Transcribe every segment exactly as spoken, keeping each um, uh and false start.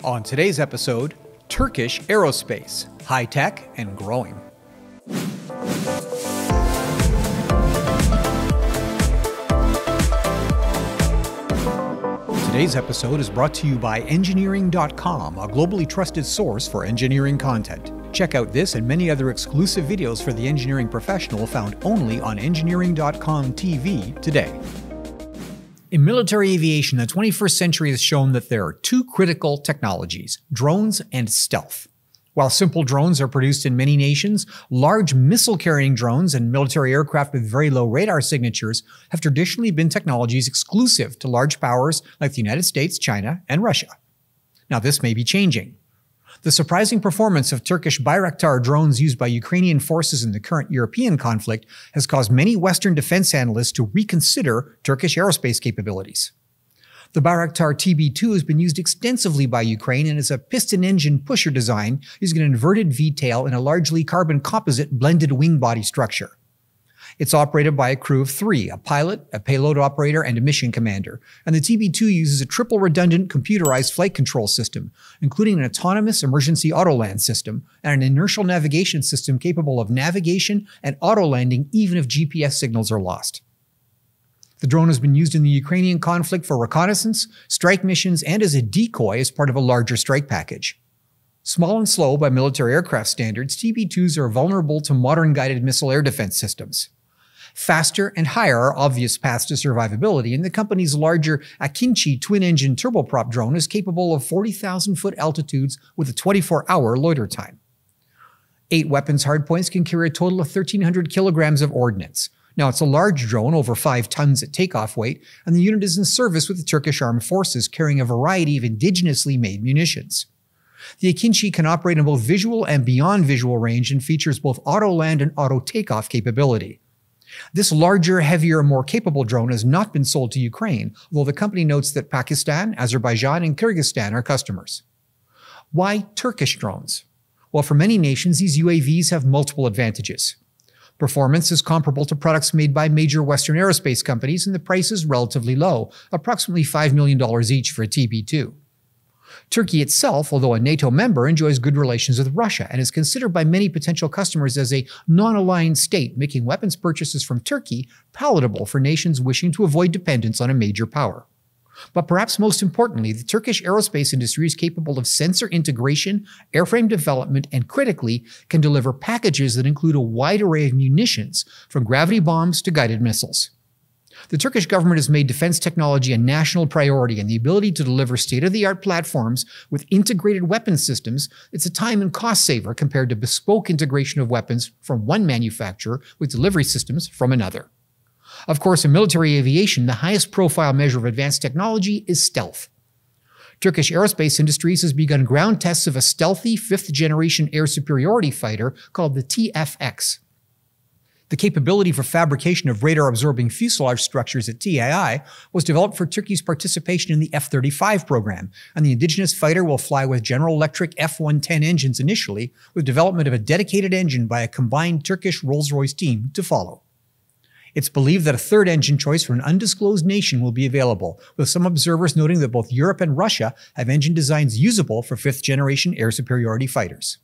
On today's episode, Turkish Aerospace, high-tech and growing. Today's episode is brought to you by engineering dot com, a globally trusted source for engineering content. Check out this and many other exclusive videos for the engineering professional found only on engineering dot com T V today. In military aviation, the twenty-first century has shown that there are two critical technologies, drones and stealth. While simple drones are produced in many nations, large missile-carrying drones and military aircraft with very low radar signatures have traditionally been technologies exclusive to large powers like the United States, China, and Russia. Now, this may be changing. The surprising performance of Turkish Bayraktar drones used by Ukrainian forces in the current European conflict has caused many Western defense analysts to reconsider Turkish aerospace capabilities. The Bayraktar T B two has been used extensively by Ukraine and is a piston engine pusher design using an inverted V-tail and a largely carbon composite blended wing body structure. It's operated by a crew of three, a pilot, a payload operator, and a mission commander, and the T B two uses a triple redundant computerized flight control system, including an autonomous emergency auto-land system and an inertial navigation system capable of navigation and auto-landing even if G P S signals are lost. The drone has been used in the Ukrainian conflict for reconnaissance, strike missions, and as a decoy as part of a larger strike package. Small and slow by military aircraft standards, T B twos are vulnerable to modern guided missile air defense systems. Faster and higher are obvious paths to survivability, and the company's larger Akinci twin-engine turboprop drone is capable of forty thousand foot altitudes with a twenty-four hour loiter time. Eight weapons hardpoints can carry a total of thirteen hundred kilograms of ordnance. Now, it's a large drone, over five tons at takeoff weight, and the unit is in service with the Turkish Armed Forces, carrying a variety of indigenously made munitions. The Akinci can operate in both visual and beyond visual range and features both auto-land and auto-takeoff capability. This larger, heavier, more capable drone has not been sold to Ukraine, although the company notes that Pakistan, Azerbaijan, and Kyrgyzstan are customers. Why Turkish drones? Well, for many nations, these U A Vs have multiple advantages. Performance is comparable to products made by major Western aerospace companies, and the price is relatively low, approximately five million dollars each for a T B two. Turkey itself, although a NATO member, enjoys good relations with Russia and is considered by many potential customers as a non-aligned state, making weapons purchases from Turkey palatable for nations wishing to avoid dependence on a major power. But perhaps most importantly, the Turkish aerospace industry is capable of sensor integration, airframe development, and critically can deliver packages that include a wide array of munitions, from gravity bombs to guided missiles. The Turkish government has made defense technology a national priority, and the ability to deliver state-of-the-art platforms with integrated weapons systems, it's a time and cost saver compared to bespoke integration of weapons from one manufacturer with delivery systems from another. Of course, in military aviation, the highest profile measure of advanced technology is stealth. Turkish Aerospace Industries has begun ground tests of a stealthy fifth-generation air superiority fighter called the T F X. The capability for fabrication of radar-absorbing fuselage structures at T A I was developed for Turkey's participation in the F thirty-five program, and the indigenous fighter will fly with General Electric F one ten engines initially, with development of a dedicated engine by a combined Turkish Rolls-Royce team to follow. It's believed that a third engine choice from an undisclosed nation will be available, with some observers noting that both Europe and Russia have engine designs usable for fifth-generation air superiority fighters.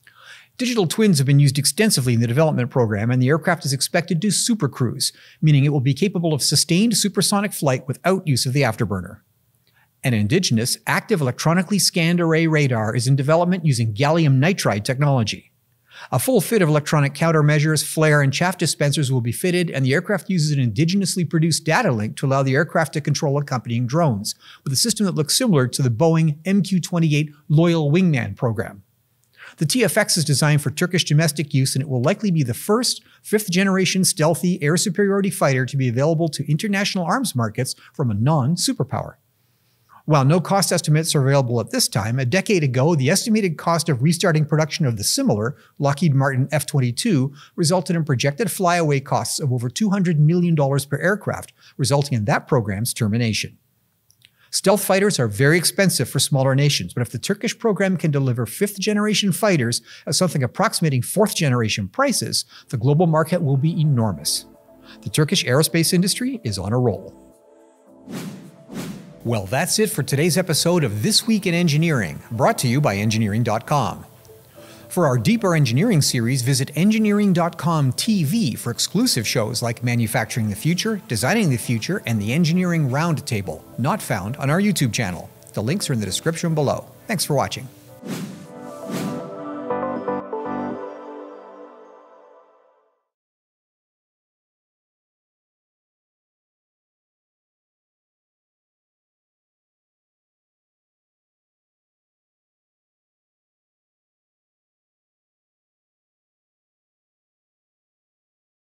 Digital twins have been used extensively in the development program, and the aircraft is expected to supercruise, meaning it will be capable of sustained supersonic flight without use of the afterburner. An indigenous, active electronically scanned array radar is in development using gallium nitride technology. A full fit of electronic countermeasures, flare, and chaff dispensers will be fitted, and the aircraft uses an indigenously produced data link to allow the aircraft to control accompanying drones, with a system that looks similar to the Boeing M Q twenty-eight Loyal Wingman program. The T F X is designed for Turkish domestic use, and it will likely be the first fifth-generation stealthy air superiority fighter to be available to international arms markets from a non-superpower. While no cost estimates are available at this time, a decade ago, the estimated cost of restarting production of the similar Lockheed Martin F twenty-two resulted in projected flyaway costs of over two hundred million dollars per aircraft, resulting in that program's termination. Stealth fighters are very expensive for smaller nations, but if the Turkish program can deliver fifth-generation fighters at something approximating fourth-generation prices, the global market will be enormous. The Turkish aerospace industry is on a roll. Well, that's it for today's episode of This Week in Engineering, brought to you by engineering dot com. For our Deeper Engineering series, visit engineering dot com T V for exclusive shows like Manufacturing the Future, Designing the Future, and the Engineering Roundtable, not found on our YouTube channel. The links are in the description below. Thanks for watching.